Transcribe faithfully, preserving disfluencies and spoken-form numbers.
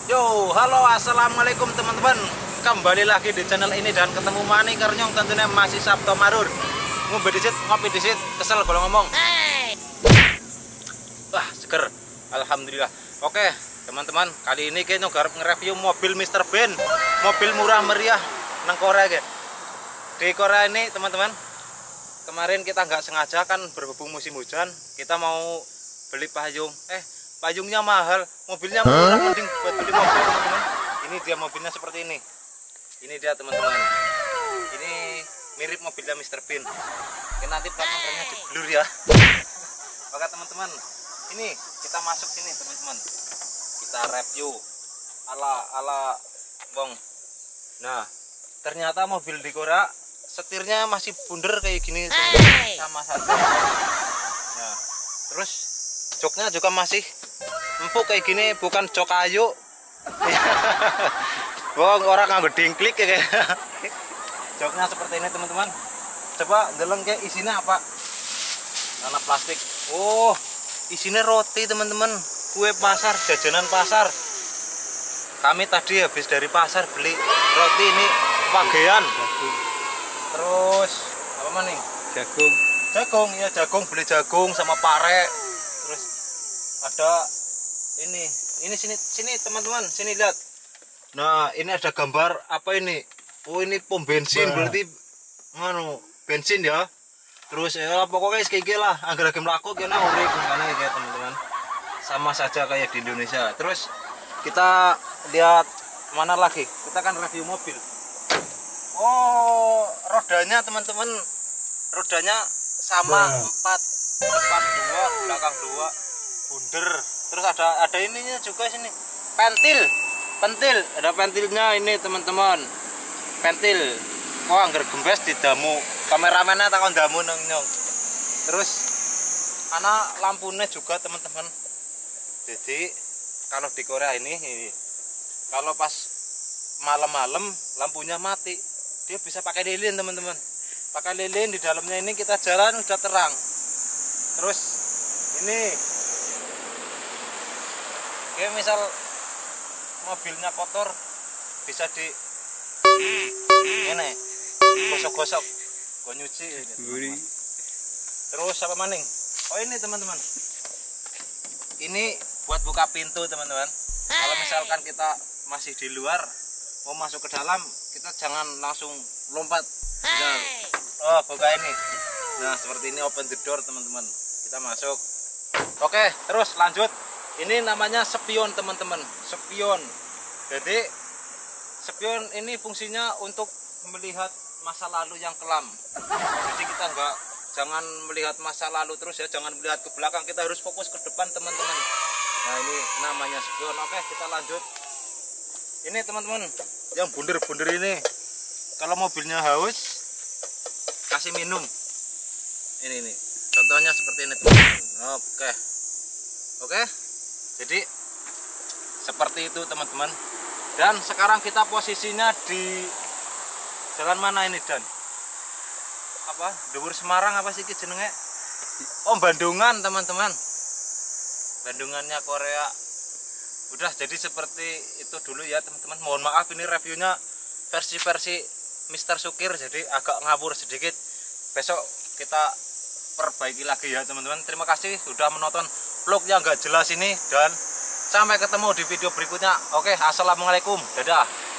Yo, halo, assalamualaikum teman-teman. Kembali lagi di channel ini dan ketemu Mani Kernyong, tentunya masih Sabto Marur. Ngopi disit, ngopi disit, kesel kalau ngomong. Hey. Wah, seger. Alhamdulillah. Oke, teman-teman, kali ini kita garap nge-review mobil mister Ben. Mobil murah meriah nang Korea ya. Di Korea ini, teman-teman, kemarin kita nggak sengaja kan berhubung musim hujan, kita mau beli payung. Eh, payungnya mahal, mobilnya murah, huh? Mending buat beli mobil teman-teman. Ini dia mobilnya seperti ini. Ini dia teman-teman. Ini mirip mobilnya mister Ben. Oke, nanti belakangnya di blur ya. Oke teman-teman, ini kita masuk sini teman-teman. Kita review ala ala bong. Nah, ternyata mobil di Korea setirnya masih bundar kayak gini sama saja. Nah, terus joknya juga masih empuk kayak gini, bukan jok kayu. Wong orang nganggo dingklik ya kayak. Joknya seperti ini teman-teman. Coba deleng kayak isinya apa? Tanah plastik. Oh, isinya roti teman-teman. Kue pasar, jajanan pasar. Kami tadi habis dari pasar beli roti ini pagean. Terus apa mana nih? Jagung. Jagung ya, jagung, beli jagung sama pare. Terus ada ini ini sini sini teman-teman, sini lihat. Nah, ini ada gambar apa ini? Oh, ini pom bensin. Bah. Berarti nganu bensin ya. Terus ya pokoknya kayak gini lah, agar game laku kena urik karena kayak teman-teman. Sama saja kayak di Indonesia. Terus kita lihat mana lagi? Kita kan review mobil. Oh, rodanya teman-teman. Rodanya sama empat, depan dua, belakang dua. Bunder. Terus ada ada ininya juga sini, pentil pentil ada pentilnya ini teman-teman, pentil. Oh, angger gembes di damu, kameramennya takon damu neng nyong. Terus anak lampunya juga teman-teman. Jadi kalau di Korea ini, ini kalau pas malam-malam lampunya mati, dia bisa pakai lilin teman-teman, pakai lilin. Di dalamnya ini kita jalan udah terang. Terus ini kayak misal mobilnya kotor bisa di ini gosok-gosok, gue nyuci gitu. Terus apa maning? Oh ini teman-teman, ini buat buka pintu teman-teman. Kalau misalkan kita masih di luar mau masuk ke dalam, kita jangan langsung lompat. Nah, oh buka ini. Nah seperti ini, open the door teman-teman. Kita masuk. Oke, terus lanjut. Ini namanya spion teman-teman, spion. Jadi spion ini fungsinya untuk melihat masa lalu yang kelam. Jadi kita enggak, jangan melihat masa lalu terus ya, jangan melihat ke belakang, kita harus fokus ke depan teman-teman. Nah ini namanya spion. Oke, kita lanjut. Ini teman-teman, yang bunder-bunder ini, kalau mobilnya haus, kasih minum. Ini nih, contohnya seperti ini teman-teman. Oke, oke. Jadi seperti itu teman-teman. Dan sekarang kita posisinya di jalan mana ini Dan? Apa? Dhuwur Semarang apa sih jenenge? Oh, Bandungan teman-teman. Bandungannya Korea. Udah, jadi seperti itu dulu ya teman-teman. Mohon maaf ini reviewnya versi-versi mister Sukir, jadi agak ngawur sedikit. Besok kita perbaiki lagi ya teman-teman. Terima kasih sudah menonton vlog yang gak jelas ini, dan sampai ketemu di video berikutnya. Oke, assalamualaikum, dadah.